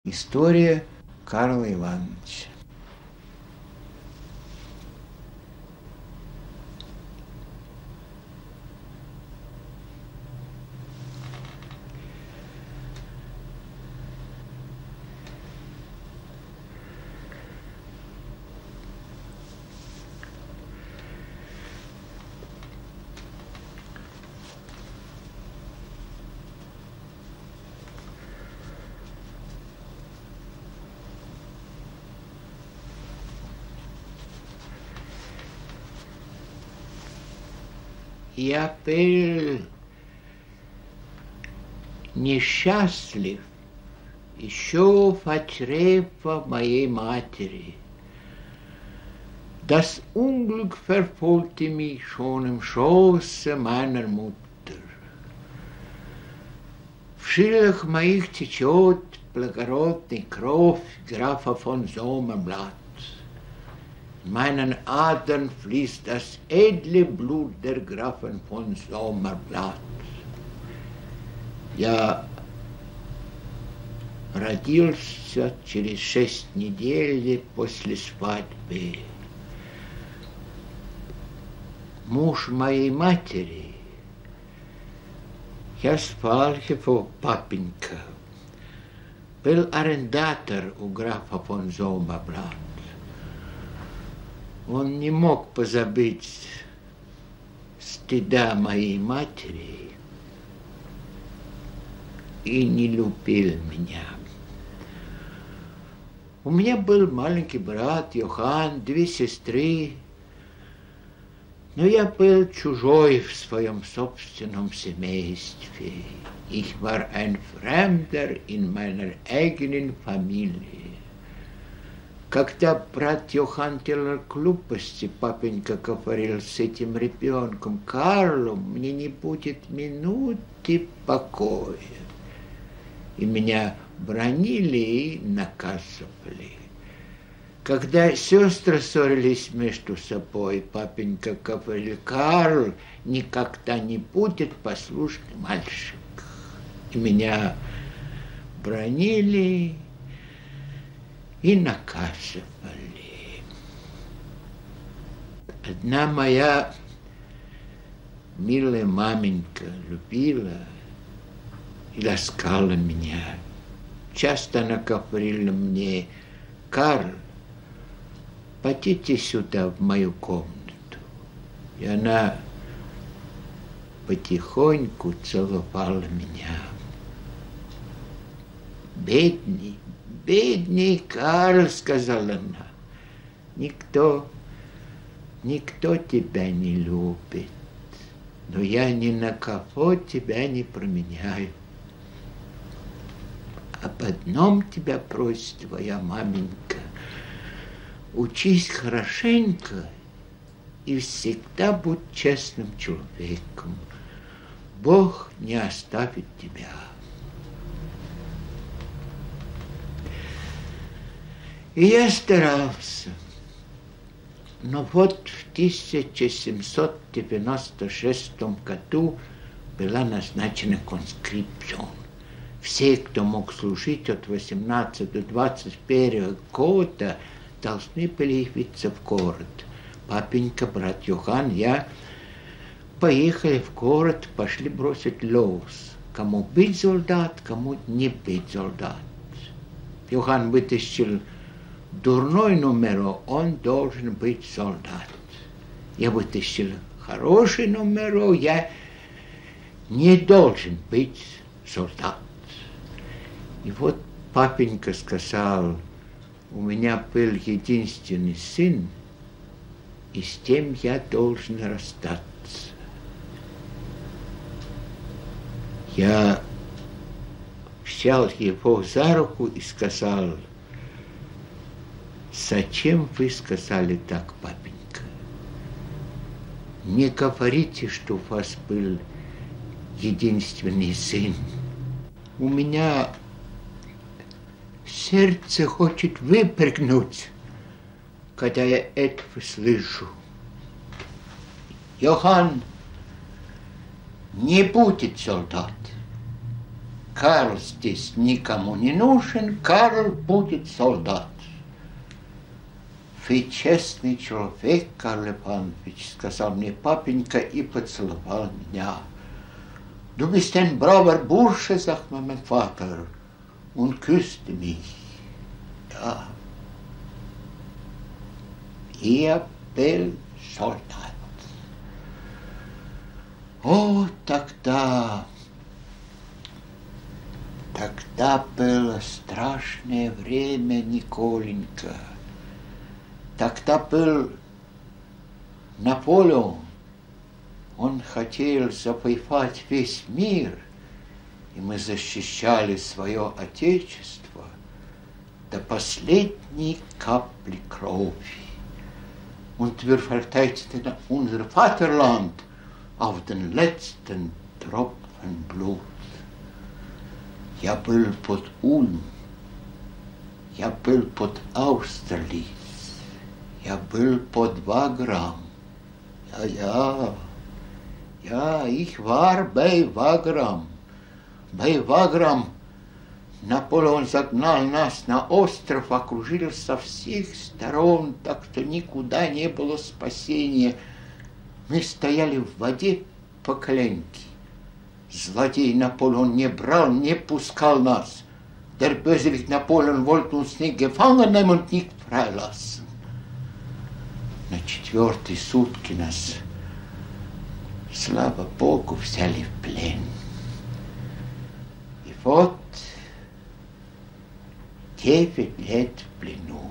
История Карла Ивановича. Я был несчастлив еще в чреве моей матери. Das Unglück verfolgte mich schon im Schoße meiner Mutter. В жилах моих течет благородная кровь графа фон Sommerblatt. In meinen Adern fließt das edle Blut der Grafen von Sommerblatt. Я родился через 6 недель после свадьбы. Муж моей матери, я спал его папенька, был арендатор у графа фон Sommerblatt. Он не мог позабыть стыда моей матери и не любил меня. У меня был маленький брат Йохан, 2 сестры, но я был чужой в своем собственном семействе. Ich war ein Fremder in meiner eigenen Familie. Когда брат Йохан делал глупости, папенька говорил с этим ребенком: Карлу, мне не будет минуты покоя. И меня бранили и наказывали. Когда сестры ссорились между собой, папенька говорил: Карл никогда не будет послушный мальчик. И меня бранили и наказывали. Одна моя милая маменька любила и ласкала меня. Часто она говорила мне: Карл, пойдите сюда, в мою комнату. И она потихоньку целовала меня. Бедный, бедный Карл, сказала она, никто тебя не любит, но я ни на кого тебя не променяю. Об одном тебя просит твоя маменька: учись хорошенько и всегда будь честным человеком. Бог не оставит тебя. И я старался. Но вот в 1796 году была назначена конскрипцион. Все, кто мог служить от 18 до 21 года, должны были явиться в город. Папенька, брат Йохан, я поехали в город, пошли бросить лос. Кому быть солдат, кому не быть солдат. Йохан вытащил дурной номер, он должен быть солдат. Я вытащил хороший номер, я не должен быть солдат. И вот папенька сказал: у меня был единственный сын, и с тем я должен расстаться. Я взял его за руку и сказал: зачем вы сказали так, папенька? Не говорите, что у вас был единственный сын. У меня сердце хочет выпрыгнуть, когда я этого слышу. Йохан не будет солдат. Карл здесь никому не нужен, Карл будет солдат. Вы честный человек, Карл Иванович, сказал мне папенька и поцеловал меня. Du bist ein braver Bursche, sagt mir mein Vater, und küsste mich. Ja. Я был солдат. О, тогда было страшное время, Николенька. Тогда был Наполеон. Он хотел завоевать весь мир, и мы защищали свое отечество до последней капли крови. Und wir verteidigten unser Vaterland auf den letzten Tropfen Blut. Я был под Ульм, я был под Аустерлиц, я был под Wagram. Ja, ich war bei Wagram. Bei Wagram Наполеон загнал нас на остров, окружил со всех сторон, так что никуда не было спасения. Мы стояли в воде по коленке. Злодей Наполеон не брал, не пускал нас. Der Bösewicht Napoleon wollte uns nicht gefangen nehmen und nicht freilassen. На 4-й сутки нас, слава Богу, взяли в плен. И вот 9 лет в плену,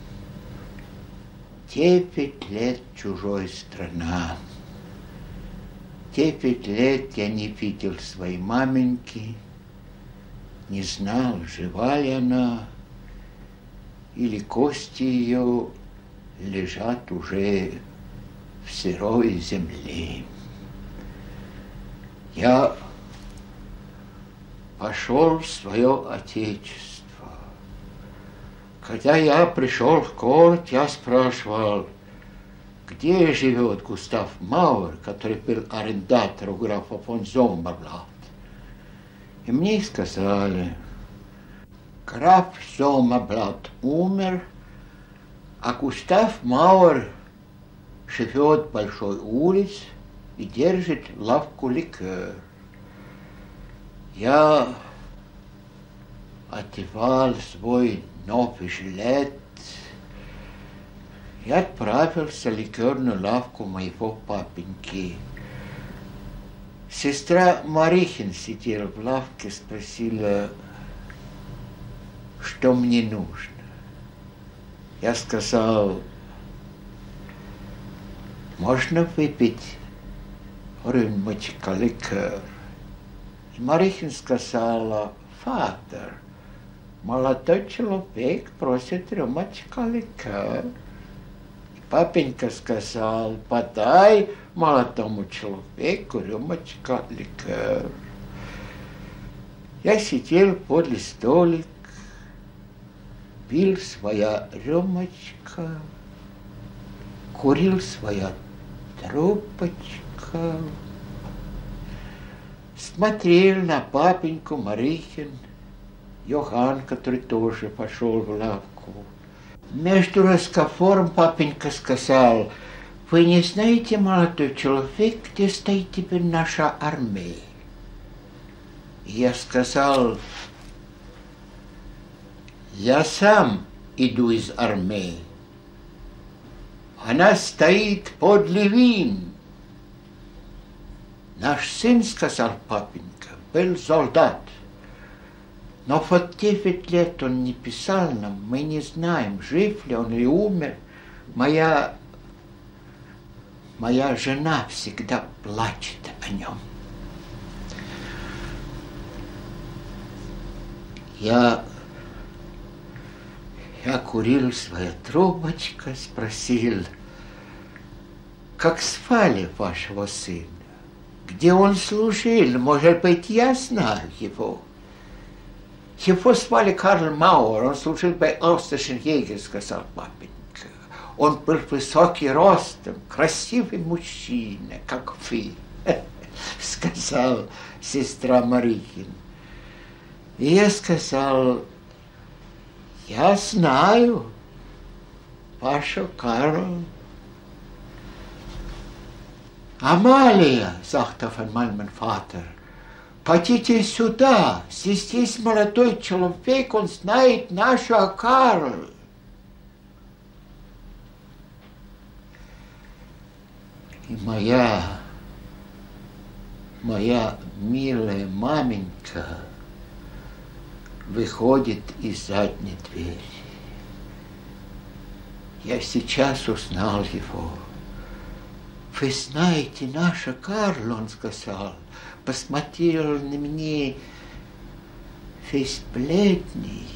9 лет чужой страна, 9 лет я не видел своей маменьки, не знал, жива ли она, или кости ее лежат уже в сырой земле. Я пошел в свое отечество. Когда я пришел в город, я спрашивал, где живет Густав Мауэр, который был арендатор у графа фон Зоммерблат. И мне сказали, граф Зоммерблат умер, а Густав Мауэр живет в Большой улице и держит лавку ликер. Я одевал свой новый жилет и отправился в ликерную лавку моего папеньки. Сестра Марихин сидела в лавке, спросила, что мне нужно. Я сказал, можно выпить рюмочку ликер? И Марихин сказала, Фатер, молодой человек просит рюмочку ликер. И папенька сказал, подай молодому человеку рюмочку ликер. Я сидел подле столика, пил своя рюмочка, курил своя трубочка, смотрел на папеньку Марихин, Йохан, который тоже пошел в лавку. Между разговором папенька сказал, вы не знаете, молодой человек, где стоит теперь наша армия? И я сказал, я сам иду из армии. Она стоит под Левин. Наш сын, сказал папенька, был солдат. Но вот 9 лет он не писал нам, мы не знаем, жив ли он или умер. Моя жена всегда плачет о нем. Я курил свою трубочку, спросил, как звали вашего сына? Где он служил? Может быть, я знаю его. Его звали Карл Мауэр, он служил bei Österreichischen Jäger, сказал папенька. Он был высокий ростом, красивый мужчина, как вы, сказал сестра Марихин. И я сказал, я знаю, Паша Карл. Амалия, sagte auf einmal mein Vater, подите сюда, здесь есть молодой человек, он знает нашего Карл. И моя милая маменька выходит из задней двери. Я сейчас узнал его. Вы знаете, наша Карл, он сказал, посмотрел на меня весь бледный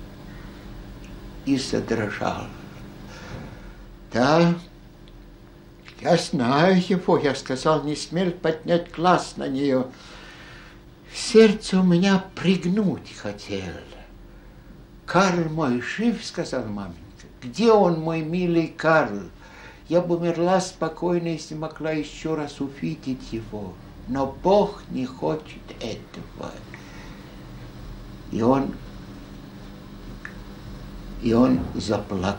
и задрожал. Да, я знаю его, я сказал, не смел поднять глаз на нее. Сердце у меня пригнуть хотел. Карл мой жив, сказал маменька. Где он, мой милый Карл? Я бы умерла спокойно, если могла еще раз увидеть его. Но Бог не хочет этого. И он заплакал.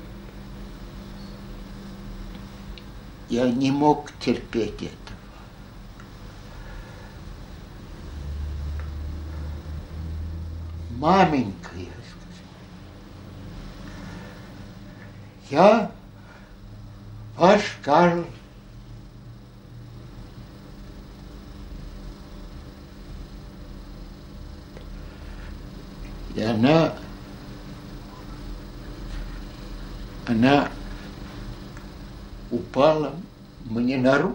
Я не мог терпеть этого. Маменька, я сказал, я ваш Карл. И она упала мне на руку.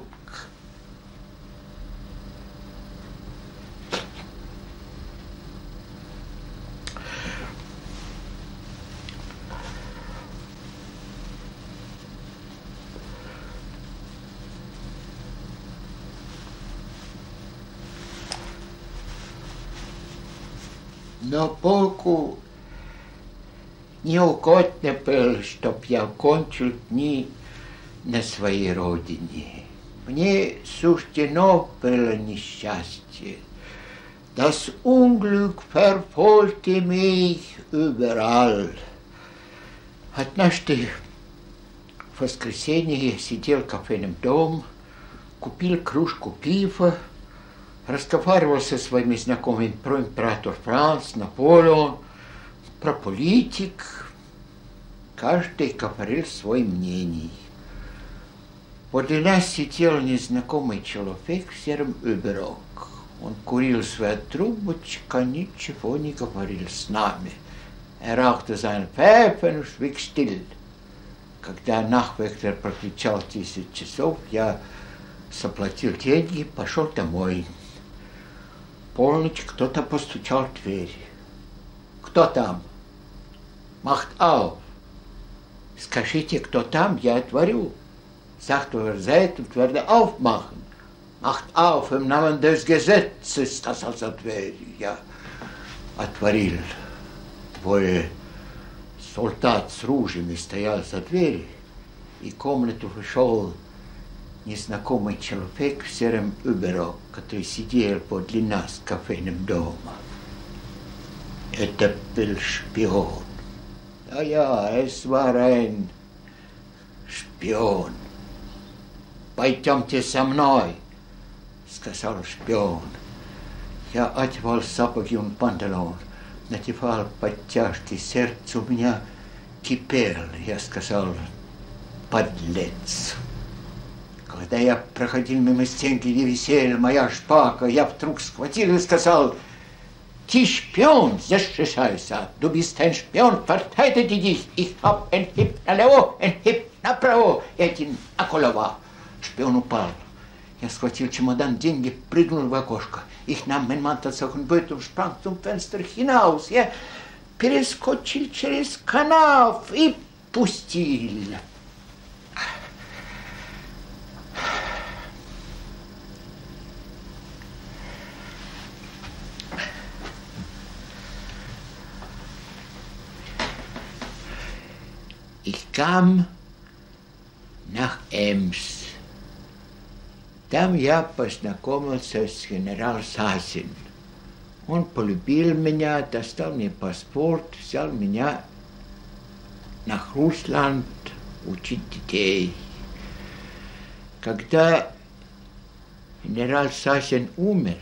Но Богу не угодно было, чтоб я кончил дни на своей родине. Мне суждено было несчастье. Das Unglück verfolgte mich überall. Однажды в воскресенье я сидел в кофейном доме, купил кружку пива, разговаривал со своими знакомыми про император Франц, Наполеон, про политик. Каждый говорил свое мнение. Подле нас сидел незнакомый человек в сером überrock. Он курил свою трубочку, ничего не говорил с нами. Rauchte seine Pfeife und schwieg still. Когда Nachtwächter прокричал 10 часов, я заплатил деньги и пошел домой. Полночь кто-то постучал в дверь. Кто там? Macht auf. Скажите, кто там, я отворю. Sagt, wo ihr seid und werde aufmachen. Macht auf im Namen des Gesetzes, das also дверь. Я отворил. Двое солдат с ружьями стоял за дверью, и в комнату вошел незнакомый человек в сером überrock, который сидел подле нас в кофейном доме. Это был шпион. Ja, es war ein шпион. Пойдемте со мной, сказал шпион. Я одевал сапоги и панталон, надевал подтяжки, сердце у меня кипело. Я сказал, подлец. Когда я проходил мимо стенки, где висела моя шпага, я вдруг схватил и сказал, ты шпион, защищайся, du bist ein Spion, verteidige dich, ich hab ein Hieb налево, ein Hieb направо, и один около. Шпион упал. Я схватил чемодан, деньги, прыгнул в окошко. Ich nahm mein Mantelsack und Beutel und sprang zum Fenster hinaus. Я перескочил через канав и пустил. Ich kam nach Ems. Там я познакомился с генералом Сасин. Он полюбил меня, достал мне паспорт, взял меня на Русланд учить детей. Когда генерал Сасин умер,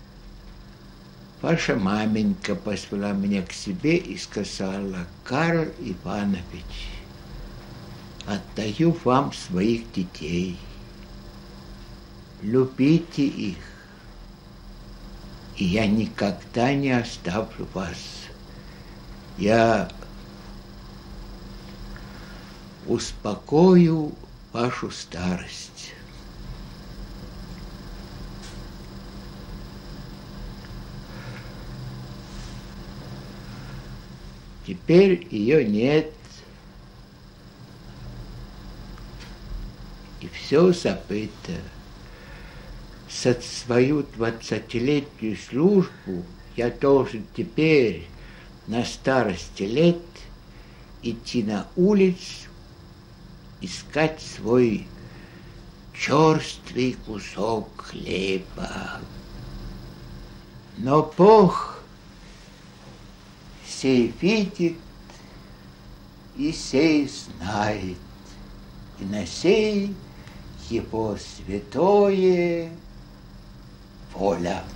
ваша маменька позвала меня к себе и сказала: Карл Иванович, отдаю вам своих детей, любите их, и я никогда не оставлю вас. Я успокою вашу старость. Теперь ее нет, и все забыто. Свою 20-летнюю службу я должен теперь на старости лет идти на улицу, искать свой черствый кусок хлеба. Но Бог сей видит и сей знает, и на сей его святое воля.